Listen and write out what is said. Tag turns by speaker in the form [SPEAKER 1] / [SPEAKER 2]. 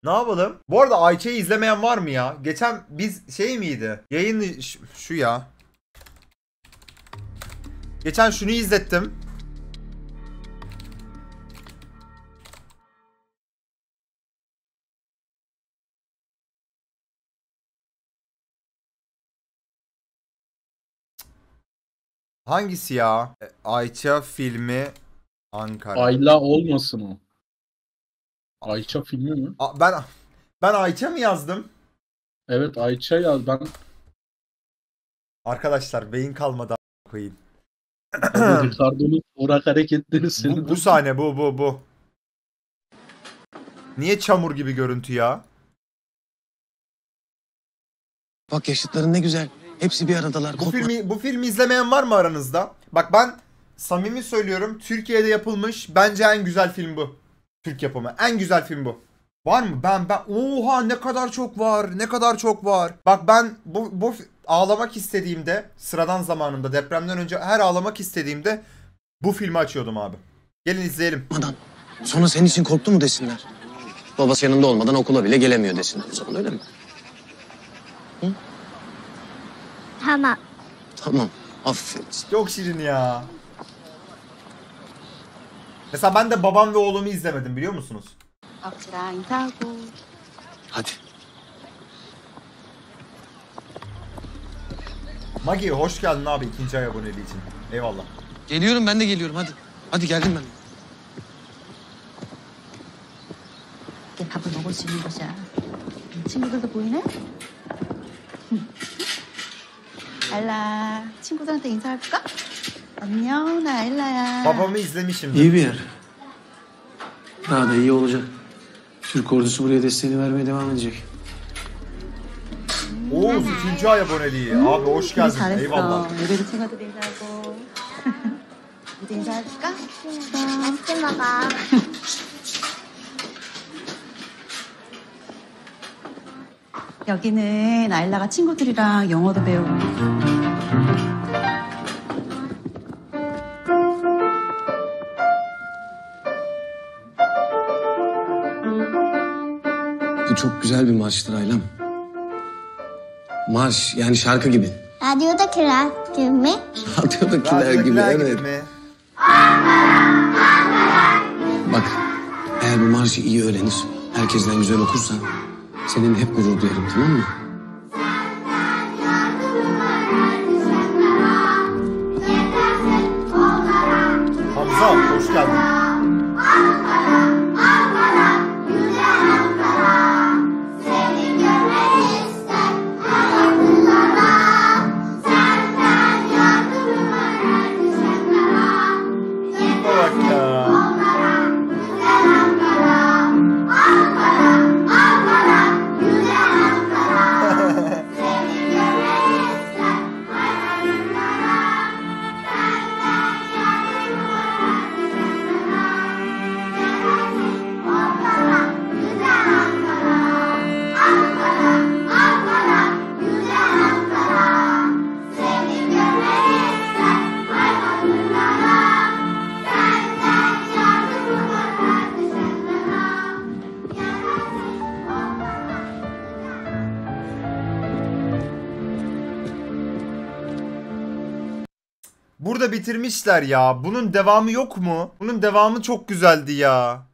[SPEAKER 1] Ne yapalım? Bu arada Ayça'yı izlemeyen var mı ya? Geçen biz şey miydi? Yayın şu ya. Geçen şunu izlettim. Hangisi ya? Ayça filmi Ankara.
[SPEAKER 2] Ayla olmasın o. Ayça filmi mi?
[SPEAKER 1] Ben Ayça mı yazdım?
[SPEAKER 2] Evet, Ayça ya, ben
[SPEAKER 1] Arkadaşlar beyin kalmadı koyayım.
[SPEAKER 2] tabii Ricardo'nun orak hareketleri senin.
[SPEAKER 1] Bu sahne bu. Niye çamur gibi görüntü ya?
[SPEAKER 3] Bak yaşıtların ne güzel. Hepsi bir aradalar.
[SPEAKER 1] Bu filmi izlemeyen var mı aranızda? Bak ben samimi söylüyorum. Türkiye'de yapılmış bence en güzel film bu. Türk yapımı. En güzel film bu. Var mı? Ben oha ne kadar çok var. Ne kadar çok var. Bak ben bu ağlamak istediğimde sıradan zamanında depremden önce her ağlamak istediğimde bu filmi açıyordum abi. Gelin izleyelim.
[SPEAKER 3] Sonra senin için korktu mu desinler. Babası yanında olmadan okula bile gelemiyor desinler. Sonra öyle mi? Hı?
[SPEAKER 4] Tamam.
[SPEAKER 3] Tamam. Aferin.
[SPEAKER 1] Çok şirin ya. Mesela ben de babam ve oğlumu izlemedim biliyor musunuz?
[SPEAKER 4] 아버지랑 인사하고.
[SPEAKER 3] Hadi.
[SPEAKER 1] Magi hoş geldin abi ikinci ay aboneliği için. Eyvallah.
[SPEAKER 3] Geliyorum, ben de geliyorum, hadi. Hadi geldim ben.
[SPEAKER 4] 이게 밥을 먹을 수 있는 곳이야. 친구들도 보이네? 알라, 친구들한테 인사해볼까? 안녕, 나 알라야.
[SPEAKER 1] Babamı izlemişim.
[SPEAKER 5] İyi bir yer. Daha da iyi olacak. Türk ordusu buraya desteğini vermeye devam edecek.
[SPEAKER 1] Oğuz ikinci ay aboneliği. Abi hoş
[SPEAKER 4] 우리
[SPEAKER 1] geldin.
[SPEAKER 4] 잘했어.
[SPEAKER 1] Eyvallah.
[SPEAKER 4] 예배도 친구들 인사하고. 이제 인사해줄까? 맛있게 먹어. 여기는 아일라가 친구들이랑 영어도 배우고.
[SPEAKER 3] Bu çok güzel bir marştır Aylem. Marş, yani şarkı gibi.
[SPEAKER 4] 라디오다키라 gibi.
[SPEAKER 3] Radyodakiler gibi, evet.
[SPEAKER 1] mi?
[SPEAKER 3] Bak, eğer bu marşı iyi öğrenir, herkesten güzel okursan... ...senin hep gurur duyarım, tamam mı?
[SPEAKER 1] Hamza hoş geldin. Bak ya. Burada bitirmişler ya. Bunun devamı yok mu? Bunun devamı çok güzeldi ya.